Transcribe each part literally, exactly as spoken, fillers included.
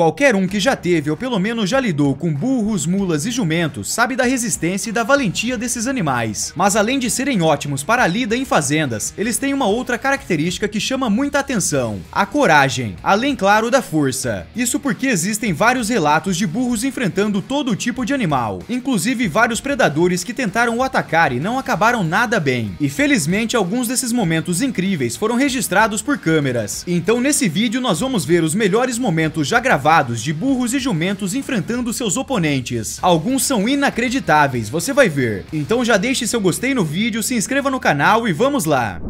Qualquer um que já teve ou pelo menos já lidou com burros, mulas e jumentos sabe da resistência e da valentia desses animais. Mas além de serem ótimos para a lida em fazendas, eles têm uma outra característica que chama muita atenção: a coragem, além claro da força. Isso porque existem vários relatos de burros enfrentando todo tipo de animal, inclusive vários predadores que tentaram o atacar e não acabaram nada bem. E felizmente alguns desses momentos incríveis foram registrados por câmeras. Então nesse vídeo nós vamos ver os melhores momentos já gravados de burros e jumentos enfrentando seus oponentes. Alguns são inacreditáveis, você vai ver. Então já deixe seu gostei no vídeo, se inscreva no canal e vamos lá!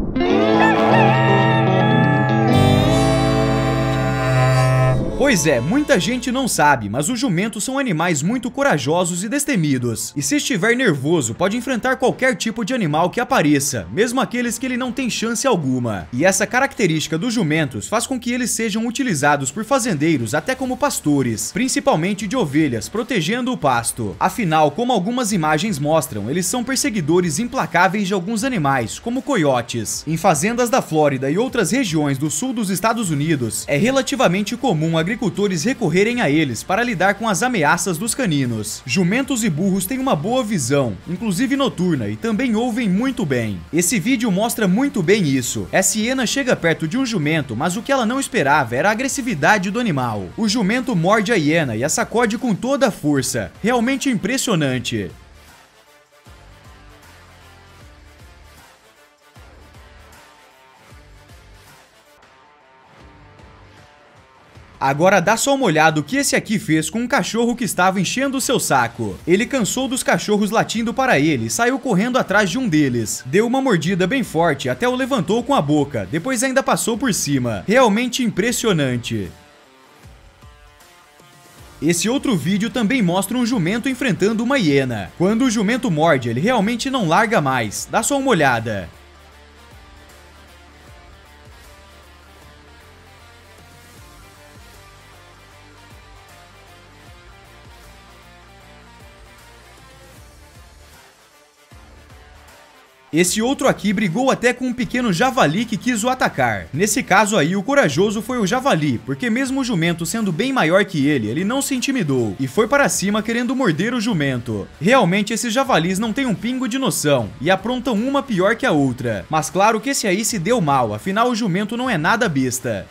Pois é, muita gente não sabe, mas os jumentos são animais muito corajosos e destemidos. E se estiver nervoso, pode enfrentar qualquer tipo de animal que apareça, mesmo aqueles que ele não tem chance alguma. E essa característica dos jumentos faz com que eles sejam utilizados por fazendeiros até como pastores, principalmente de ovelhas, protegendo o pasto. Afinal, como algumas imagens mostram, eles são perseguidores implacáveis de alguns animais, como coiotes. Em fazendas da Flórida e outras regiões do sul dos Estados Unidos, é relativamente comum a agricultores recorrerem a eles para lidar com as ameaças dos caninos. Jumentos e burros têm uma boa visão, inclusive noturna, e também ouvem muito bem. Esse vídeo mostra muito bem isso. Essa hiena chega perto de um jumento, mas o que ela não esperava era a agressividade do animal. O jumento morde a hiena e a sacode com toda a força. Realmente impressionante. Agora dá só uma olhada o que esse aqui fez com um cachorro que estava enchendo o seu saco. Ele cansou dos cachorros latindo para ele e saiu correndo atrás de um deles. Deu uma mordida bem forte, até o levantou com a boca, depois ainda passou por cima. Realmente impressionante. Esse outro vídeo também mostra um jumento enfrentando uma hiena. Quando o jumento morde, ele realmente não larga mais. Dá só uma olhada. Esse outro aqui brigou até com um pequeno javali que quis o atacar. Nesse caso aí, o corajoso foi o javali, porque mesmo o jumento sendo bem maior que ele, ele não se intimidou e foi para cima querendo morder o jumento. Realmente esses javalis não têm um pingo de noção e aprontam uma pior que a outra. Mas claro que esse aí se deu mal, afinal o jumento não é nada besta.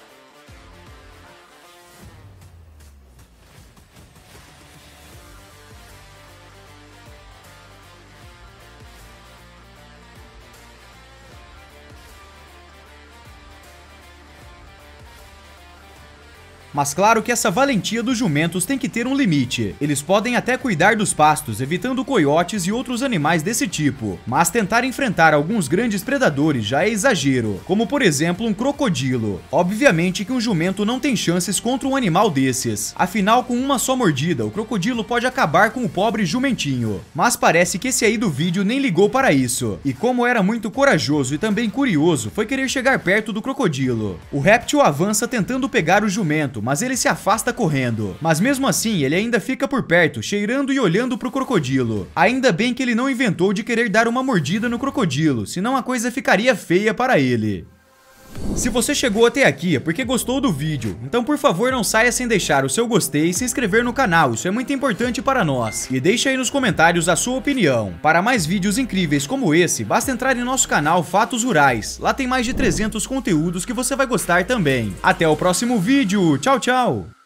Mas claro que essa valentia dos jumentos tem que ter um limite. Eles podem até cuidar dos pastos, evitando coiotes e outros animais desse tipo, mas tentar enfrentar alguns grandes predadores já é exagero, como por exemplo um crocodilo. Obviamente que um jumento não tem chances contra um animal desses, afinal com uma só mordida o crocodilo pode acabar com o pobre jumentinho. Mas parece que esse aí do vídeo nem ligou para isso, e como era muito corajoso e também curioso, foi querer chegar perto do crocodilo. O réptil avança tentando pegar o jumento, mas ele se afasta correndo. Mas mesmo assim, ele ainda fica por perto, cheirando e olhando pro crocodilo. Ainda bem que ele não inventou de querer dar uma mordida no crocodilo, senão a coisa ficaria feia para ele. Se você chegou até aqui é porque gostou do vídeo, então por favor não saia sem deixar o seu gostei e se inscrever no canal, isso é muito importante para nós. E deixe aí nos comentários a sua opinião. Para mais vídeos incríveis como esse, basta entrar em nosso canal Fatos Rurais, lá tem mais de trezentos conteúdos que você vai gostar também. Até o próximo vídeo, tchau, tchau!